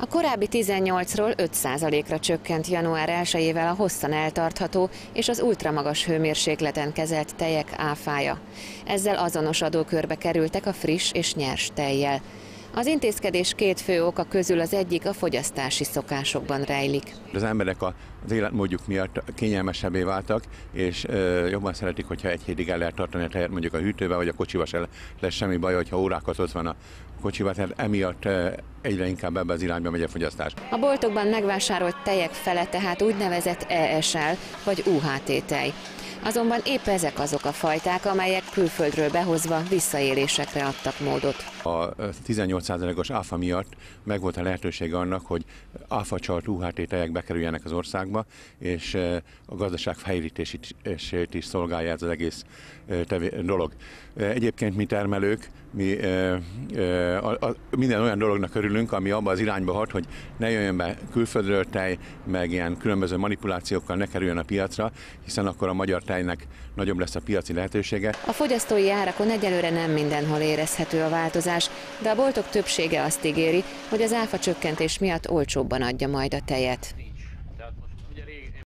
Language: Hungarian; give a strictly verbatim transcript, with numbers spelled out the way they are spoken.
A korábbi tizennyolcról öt százalékra csökkent január elsejével a hosszan eltartható és az ultramagas hőmérsékleten kezelt tejek áfája. Ezzel azonos adókörbe kerültek a friss és nyers tejjel. Az intézkedés két fő oka közül az egyik a fogyasztási szokásokban rejlik. Az emberek az életmódjuk miatt kényelmesebbé váltak, és jobban szeretik, hogyha egy hétig el lehet tartani a tejet mondjuk a hűtőbe, vagy a kocsiba se lesz semmi baj, hogyha órákat ott van a kocsiba, tehát emiatt egyre inkább ebbe az irányba megy a fogyasztás. A boltokban megvásárolt tejek fele tehát úgynevezett E S L vagy U H T tej. Azonban épp ezek azok a fajták, amelyek külföldről behozva visszaélésekre adtak módot. A tizennyolc százalékos áfa miatt megvolt a lehetőség annak, hogy áfacsalt U H T tejek bekerüljenek az országba, és a gazdaság fejlítését is szolgálja ez az egész dolog. Egyébként mi termelők, mi a, a, minden olyan dolognak örülünk, ami abba az irányba hat, hogy ne jöjjön be külföldről tej, meg ilyen különböző manipulációkkal ne kerüljön a piacra, hiszen akkor a magyar tejnek nagyobb lesz a piaci lehetősége. A fogyasztói árakon egyelőre nem mindenhol érezhető a változás, de a boltok többsége azt ígéri, hogy az áfa csökkentés miatt olcsóbban adja majd a tejet.